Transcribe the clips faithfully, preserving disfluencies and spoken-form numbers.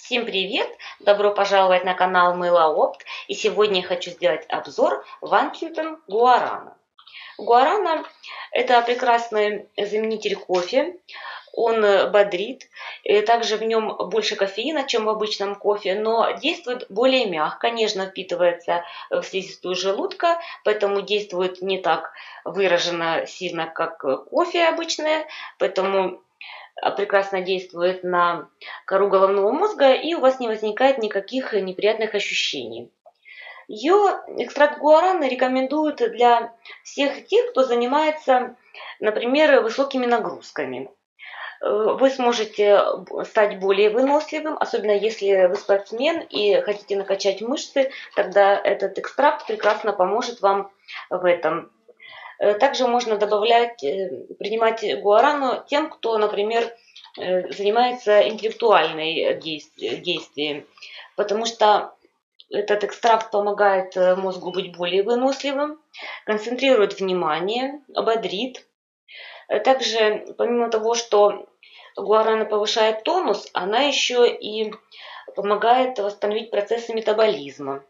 Всем привет! Добро пожаловать на канал Мылоопт. И сегодня я хочу сделать обзор Ванкютен Гуарана. Гуарана — это прекрасный заменитель кофе. Он бодрит. И также в нем больше кофеина, чем в обычном кофе, но действует более мягко, нежно впитывается в слизистую желудка, поэтому действует не так выраженно сильно, как кофе обычное, поэтому прекрасно действует на кору головного мозга, и у вас не возникает никаких неприятных ощущений. Ее экстракт гуараны рекомендуют для всех тех, кто занимается, например, высокими нагрузками. Вы сможете стать более выносливым, особенно если вы спортсмен и хотите накачать мышцы, тогда этот экстракт прекрасно поможет вам в этом. Также можно добавлять, принимать гуарану тем, кто, например, занимается интеллектуальной действием, потому что этот экстракт помогает мозгу быть более выносливым, концентрирует внимание, бодрит. Также, помимо того, что гуарана повышает тонус, она еще и помогает восстановить процессы метаболизма.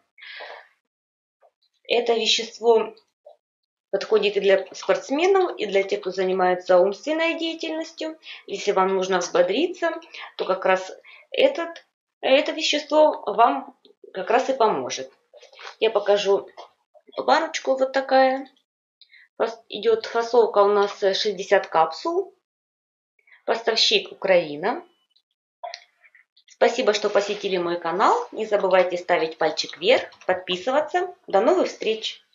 Это вещество подходит и для спортсменов, и для тех, кто занимается умственной деятельностью. Если вам нужно взбодриться, то как раз этот, это вещество вам как раз и поможет. Я покажу баночку вот такая. Идет фасовка у нас шестьдесят капсул. Поставщик Украина. Спасибо, что посетили мой канал. Не забывайте ставить пальчик вверх, подписываться. До новых встреч!